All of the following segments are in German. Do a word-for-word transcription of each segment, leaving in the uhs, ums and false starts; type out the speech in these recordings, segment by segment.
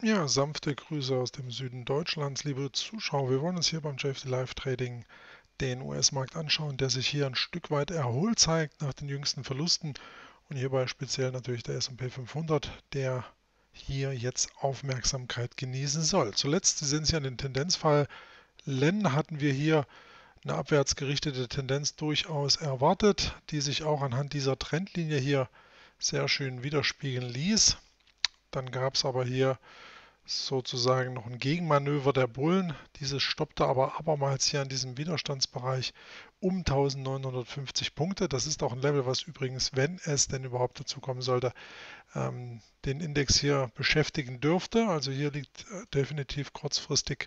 Ja, sanfte Grüße aus dem Süden Deutschlands, liebe Zuschauer. Wir wollen uns hier beim J F D Live Trading den U S-Markt anschauen, der sich hier ein Stück weit erholt zeigt nach den jüngsten Verlusten und hierbei speziell natürlich der S und P fünfhundert, der hier jetzt Aufmerksamkeit genießen soll. Zuletzt, Sie sehen es hier an den Tendenzfallen, hatten wir hier eine abwärts gerichtete Tendenz durchaus erwartet, die sich auch anhand dieser Trendlinie hier sehr schön widerspiegeln ließ. Dann gab es aber hier sozusagen noch ein Gegenmanöver der Bullen. Dieses stoppte aber abermals hier an diesem Widerstandsbereich um eintausendneunhundertfünfzig Punkte. Das ist auch ein Level, was übrigens, wenn es denn überhaupt dazu kommen sollte, ähm, den Index hier beschäftigen dürfte. Also hier liegt äh, definitiv kurzfristig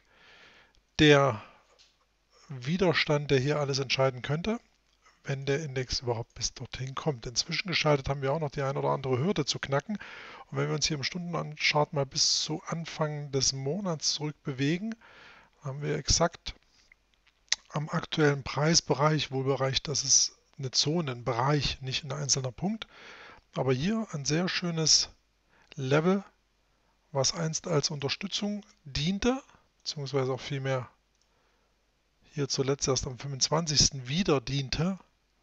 der Widerstand, der hier alles entscheiden könnte, wenn der Index überhaupt bis dorthin kommt. Inzwischen geschaltet haben wir auch noch die ein oder andere Hürde zu knacken. Und wenn wir uns hier im Stundenchart mal bis zu Anfang des Monats zurück bewegen, haben wir exakt am aktuellen Preisbereich, Wohlbereich, das ist eine Zone, ein Bereich, nicht ein einzelner Punkt, aber hier ein sehr schönes Level, was einst als Unterstützung diente, beziehungsweise auch vielmehr hier zuletzt erst am fünfundzwanzigsten wieder diente,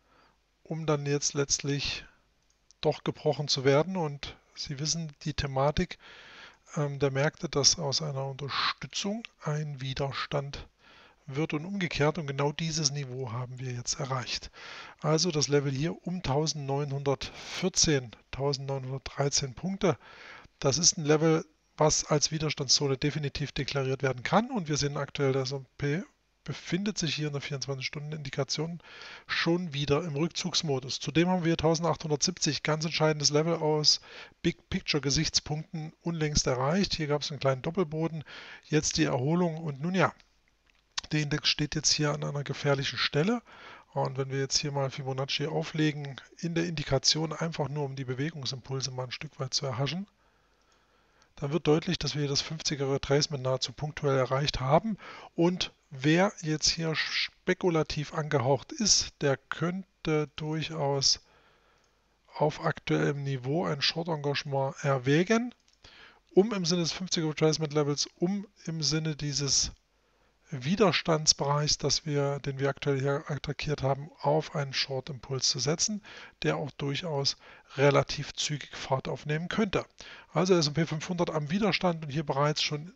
um dann jetzt letztlich doch gebrochen zu werden. Und Sie wissen die Thematik ähm, der Märkte, dass aus einer Unterstützung ein Widerstand wird und umgekehrt. Und genau dieses Niveau haben wir jetzt erreicht. Also das Level hier um eintausendneunhundertvierzehn, eintausendneunhundertdreizehn Punkte. Das ist ein Level, was als Widerstandszone definitiv deklariert werden kann. Und wir sehen aktuell, der S und P befindet sich hier in der vierundzwanzig-Stunden-Indikation schon wieder im Rückzugsmodus. Zudem haben wir eintausendachthundertsiebzig, ganz entscheidendes Level aus Big Picture Gesichtspunkten unlängst erreicht. Hier gab es einen kleinen Doppelboden, jetzt die Erholung und nun ja, der Index steht jetzt hier an einer gefährlichen Stelle. Und wenn wir jetzt hier mal Fibonacci auflegen, in der Indikation einfach nur um die Bewegungsimpulse mal ein Stück weit zu erhaschen, dann wird deutlich, dass wir das fünfziger Retracement nahezu punktuell erreicht haben. Und wer jetzt hier spekulativ angehaucht ist, der könnte durchaus auf aktuellem Niveau ein Short-Engagement erwägen, um im Sinne des fünfziger Retracement Levels, um im Sinne dieses Widerstandsbereichs, das wir, den wir aktuell hier attackiert haben, auf einen Short-Impuls zu setzen, der auch durchaus relativ zügig Fahrt aufnehmen könnte. Also S und P fünfhundert am Widerstand und hier bereits schon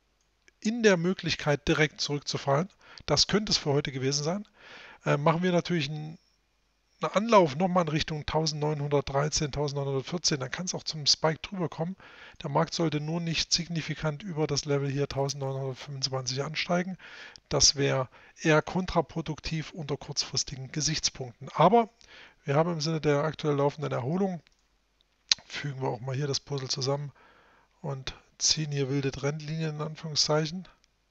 in der Möglichkeit direkt zurückzufallen. Das könnte es für heute gewesen sein. Äh, machen wir natürlich einen einen Anlauf nochmal in Richtung eintausendneunhundertdreizehn, eintausendneunhundertvierzehn, dann kann es auch zum Spike drüber kommen. Der Markt sollte nur nicht signifikant über das Level hier eintausendneunhundertfünfundzwanzig ansteigen. Das wäre eher kontraproduktiv unter kurzfristigen Gesichtspunkten. Aber wir haben im Sinne der aktuell laufenden Erholung, fügen wir auch mal hier das Puzzle zusammen und ziehen hier wilde Trendlinien in Anführungszeichen.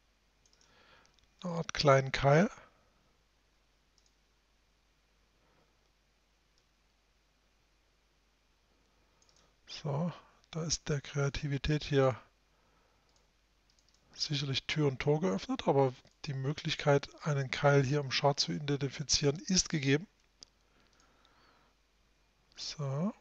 Eine Art kleinen Keil. So, da ist der Kreativität hier sicherlich Tür und Tor geöffnet, aber die Möglichkeit, einen Keil hier im Chart zu identifizieren, ist gegeben. So.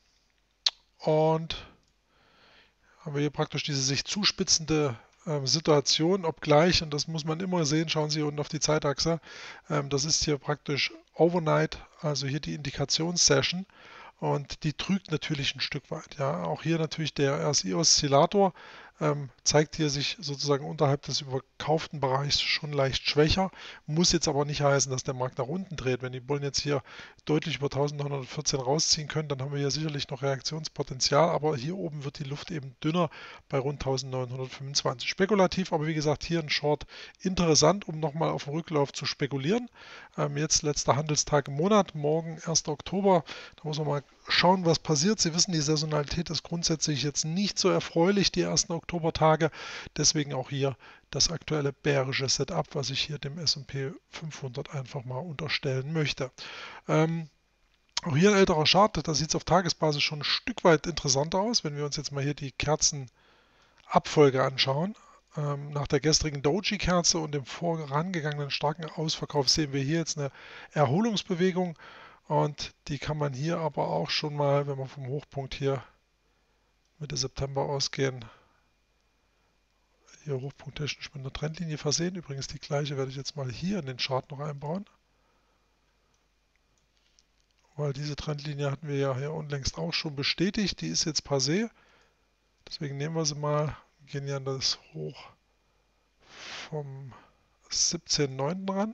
Und haben wir hier praktisch diese sich zuspitzende äh, Situation, obgleich, und das muss man immer sehen, schauen Sie unten auf die Zeitachse, ähm, das ist hier praktisch Overnight, also hier die Indikationssession. Und die trügt natürlich ein Stück weit. Ja, auch hier natürlich der R S I-Oszillator ähm, zeigt hier sich sozusagen unterhalb des überkauften Bereichs schon leicht schwächer. Muss jetzt aber nicht heißen, dass der Markt nach unten dreht. Wenn die Bullen jetzt hier deutlich über eintausendneunhundertvierzehn rausziehen können, dann haben wir hier sicherlich noch Reaktionspotenzial. Aber hier oben wird die Luft eben dünner bei rund eintausendneunhundertfünfundzwanzig. Spekulativ, aber wie gesagt, hier ein Short interessant, um nochmal auf den Rücklauf zu spekulieren. Ähm, jetzt letzter Handelstag im Monat, morgen erster Oktober. Da muss man mal schauen, was passiert. Sie wissen, die Saisonalität ist grundsätzlich jetzt nicht so erfreulich, die ersten Oktobertage. Deswegen auch hier das aktuelle bärische Setup, was ich hier dem S und P fünfhundert einfach mal unterstellen möchte. Ähm, auch hier ein älterer Chart, da sieht es auf Tagesbasis schon ein Stück weit interessanter aus, wenn wir uns jetzt mal hier die Kerzenabfolge anschauen. Ähm, nach der gestrigen Doji-Kerze und dem vorangegangenen starken Ausverkauf sehen wir hier jetzt eine Erholungsbewegung. Und die kann man hier aber auch schon mal, wenn wir vom Hochpunkt hier Mitte September ausgehen, hier hochpunkttechnisch mit einer Trendlinie versehen. Übrigens die gleiche werde ich jetzt mal hier in den Chart noch einbauen. Weil diese Trendlinie hatten wir ja hier unlängst auch schon bestätigt. Die ist jetzt passé. Deswegen nehmen wir sie mal, gehen ja an das Hoch vom siebzehnten neunten ran.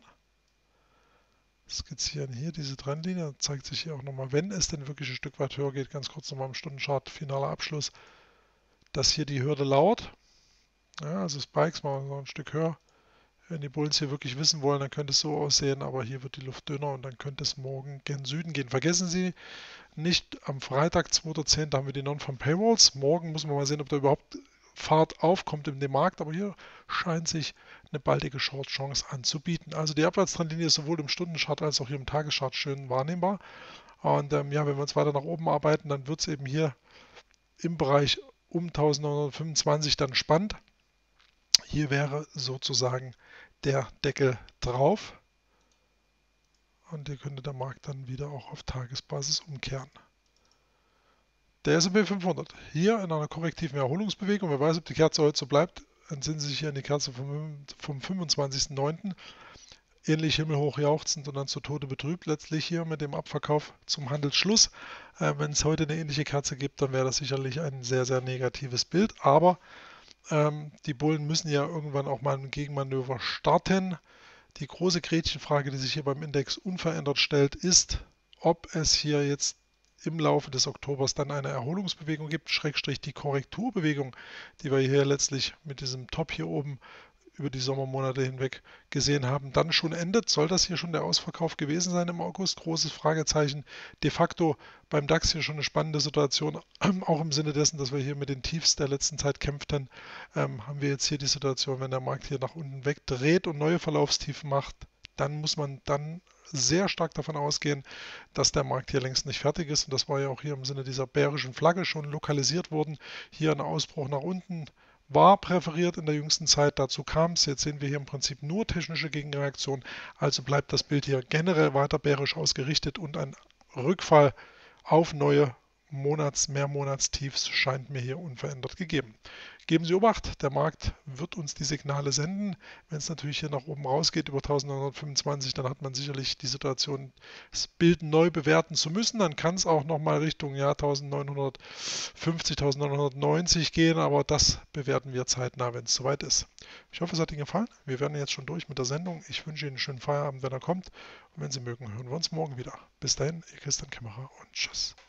Skizzieren hier diese Trendlinie. Das zeigt sich hier auch nochmal, wenn es denn wirklich ein Stück weit höher geht, ganz kurz nochmal im Stundenchart, finaler Abschluss, dass hier die Hürde lauert. Ja, also Spikes machen wir noch ein Stück höher. Wenn die Bulls hier wirklich wissen wollen, dann könnte es so aussehen, aber hier wird die Luft dünner und dann könnte es morgen gen Süden gehen. Vergessen Sie nicht, am Freitag, zweiter zehnter haben wir die Non-Farm Payrolls. Morgen muss man mal sehen, ob da überhaupt Fahrt aufkommt in dem Markt, aber hier scheint sich eine baldige Short-Chance anzubieten. Also die Abwärtstrendlinie ist sowohl im Stundenchart als auch hier im Tageschart schön wahrnehmbar. Und ähm, ja, wenn wir uns weiter nach oben arbeiten, dann wird es eben hier im Bereich um neunzehnhundertfünfundzwanzig dann spannend. Hier wäre sozusagen der Deckel drauf und hier könnte der Markt dann wieder auch auf Tagesbasis umkehren. Der S und P fünfhundert, hier in einer korrektiven Erholungsbewegung. Wer weiß, ob die Kerze heute so bleibt, entsinnen Sie sich hier an die Kerze vom, vom fünfundzwanzigsten neunten Ähnlich himmelhoch jauchzend und dann zu Tode betrübt, letztlich hier mit dem Abverkauf zum Handelsschluss. Äh, wenn es heute eine ähnliche Kerze gibt, dann wäre das sicherlich ein sehr, sehr negatives Bild. Aber ähm, die Bullen müssen ja irgendwann auch mal ein Gegenmanöver starten. Die große Gretchenfrage, die sich hier beim Index unverändert stellt, ist, ob es hier jetzt im Laufe des Oktobers dann eine Erholungsbewegung gibt, Schrägstrich die Korrekturbewegung, die wir hier letztlich mit diesem Top hier oben über die Sommermonate hinweg gesehen haben, dann schon endet. Soll das hier schon der Ausverkauf gewesen sein im August? Großes Fragezeichen. De facto beim DAX hier schon eine spannende Situation, auch im Sinne dessen, dass wir hier mit den Tiefs der letzten Zeit kämpften, ähm, haben wir jetzt hier die Situation, wenn der Markt hier nach unten wegdreht und neue Verlaufstiefen macht, dann muss man dann sehr stark davon ausgehen, dass der Markt hier längst nicht fertig ist. Und das war ja auch hier im Sinne dieser bärischen Flagge schon lokalisiert worden. Hier ein Ausbruch nach unten war präferiert in der jüngsten Zeit, dazu kam es. Jetzt sehen wir hier im Prinzip nur technische Gegenreaktion, also bleibt das Bild hier generell weiter bärisch ausgerichtet und ein Rückfall auf neue Monats-, Mehrmonatstiefs scheint mir hier unverändert gegeben. Geben Sie Obacht, der Markt wird uns die Signale senden. Wenn es natürlich hier nach oben rausgeht über neunzehnhundertfünfundzwanzig, dann hat man sicherlich die Situation, das Bild neu bewerten zu müssen. Dann kann es auch nochmal Richtung ja, neunzehnhundertfünfzig, neunzehnhundertneunzig gehen, aber das bewerten wir zeitnah, wenn es soweit ist. Ich hoffe, es hat Ihnen gefallen. Wir werden jetzt schon durch mit der Sendung. Ich wünsche Ihnen einen schönen Feierabend, wenn er kommt. Und wenn Sie mögen, hören wir uns morgen wieder. Bis dahin, Ihr Christian Kämmerer und tschüss.